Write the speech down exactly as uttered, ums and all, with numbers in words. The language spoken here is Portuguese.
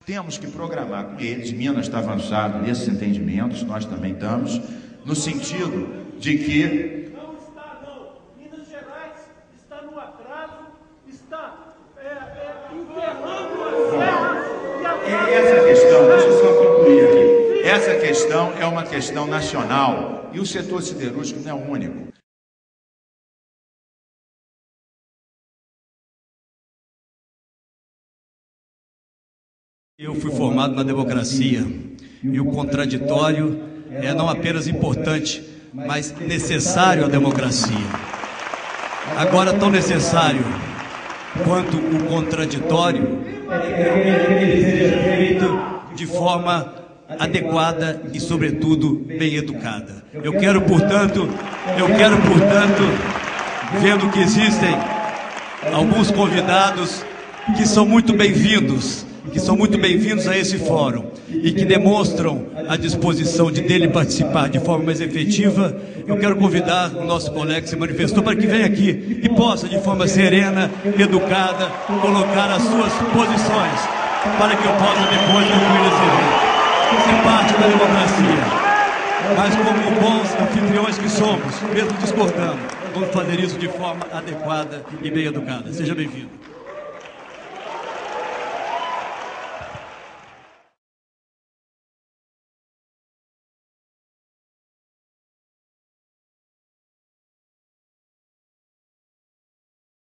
Temos que programar com eles. Minas está avançado nesses entendimentos, nós também estamos, no sentido de que... Não está, não. Minas Gerais está no atraso, está é, é, enterrando a serra e a... Essa questão, deixa eu só concluir aqui. Essa questão é uma questão nacional e o setor siderúrgico não é o único. Eu fui formado na democracia e o contraditório é não apenas importante, mas necessário à democracia. Agora, tão necessário quanto o contraditório é que ele seja feito de forma adequada e, sobretudo, bem educada. Eu quero, portanto, eu quero, portanto, vendo que existem alguns convidados que são muito bem-vindos, que são muito bem-vindos a esse fórum e que demonstram a disposição de dele participar de forma mais efetiva, eu quero convidar o nosso colega que se manifestou para que venha aqui e possa, de forma serena, educada, colocar as suas posições, para que eu possa depois concluir esse evento. Isso é parte da democracia, mas como bons anfitriões que somos, mesmo discordando, vamos fazer isso de forma adequada e bem educada. Seja bem-vindo.